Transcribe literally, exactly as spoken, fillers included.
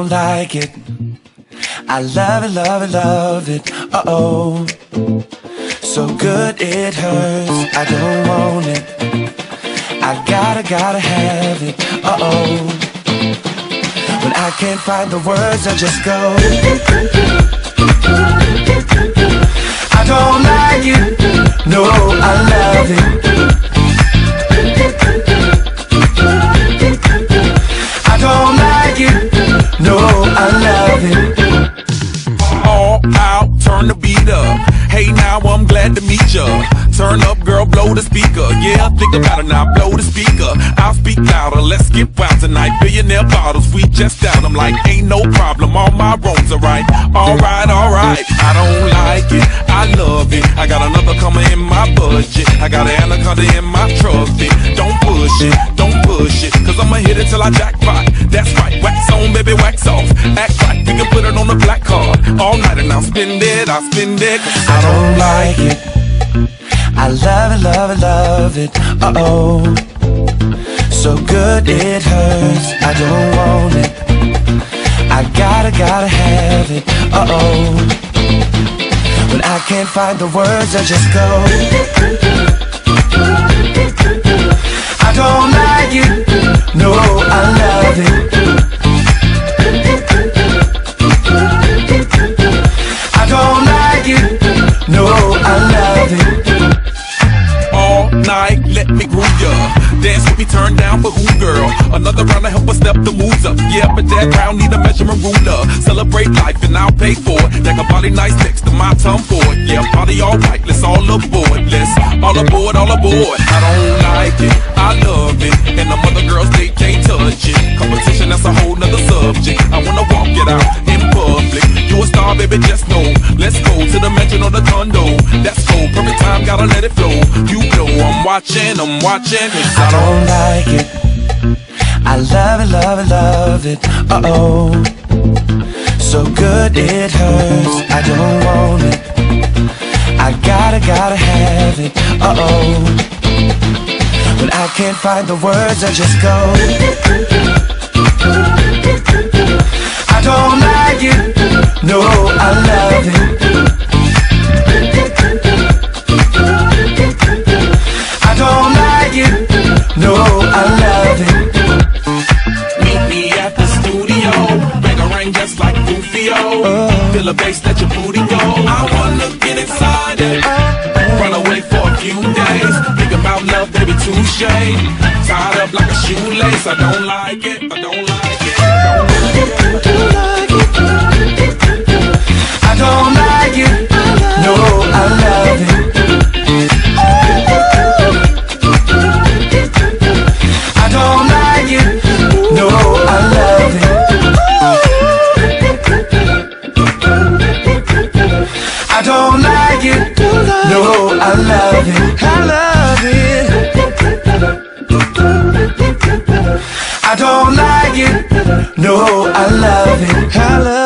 don't like it. I love it, love it, love it. Uh-oh, so good it hurts. I don't want it. I gotta, gotta have it. Uh-oh, when I can't find the words, I just go. I don't like it. No, I love it. I don't like it. No, I love it. All out, turn the beat up. Hey now, I'm glad to meet ya. Turn up, girl, blow the speaker. Yeah, think about it now, blow the speaker. I'll speak louder, let's get wild tonight. Billionaire bottles, we just down. I'm like, ain't no problem, all my wrongs are right. Alright, alright, I don't like it, I love it. I got another coming in my budget. I got an anaconda in my trophy. Don't push it, don't push it, cause I'ma hit it till I jackpot. That's right, wax on, baby, wax off. Act right, we can put it on the black card. All night and I'll spend it, I'll spend it. I don't like it. I love it, love it, love it. Uh-oh, so good it hurts. I don't want it. I gotta, gotta have it. Uh-oh, when I can't find the words, I just go. I don't like it. No, I love it. I don't like it. No, I love it. All night, let me groove ya. Dance with me, turn down for who, girl? Another round to help us step the moves up. Yeah, but that round need a measurement ruler. Celebrate life and I'll pay for it. Like a body nice next to my tongue for it. Yeah, party all right, let's all aboard. Let's all aboard, all aboard. I don't like it, I love it. And the mother girls, they can't touch it. Competition, that's a whole nother subject. I wanna walk it out in public. You a star, baby, just know. Let's go to the mansion or the condo. That's cool, perfect time, gotta let it flow. You know I'm watching, I'm watching. I don't like it. I love it, love it, love it. Uh-oh, so good it hurts. I don't want it. I gotta, gotta have it. Uh-oh, when I can't find the words, I just go. I don't like it. No, I love it. I don't like it. No, I love it. Meet me at the studio. Bang a ring just like Rufio. Oh. Feel the bass, let your booty go. I wanna get inside it. Run away for a few days. Think about love, baby, touche. Tied up like a shoelace. I don't like it. I don't like it. I don't like it. I don't like it. No, I love it. I don't like it. No, I love it. I don't like it. No, I love it. I love it. I don't like it. No, I love it. I love it.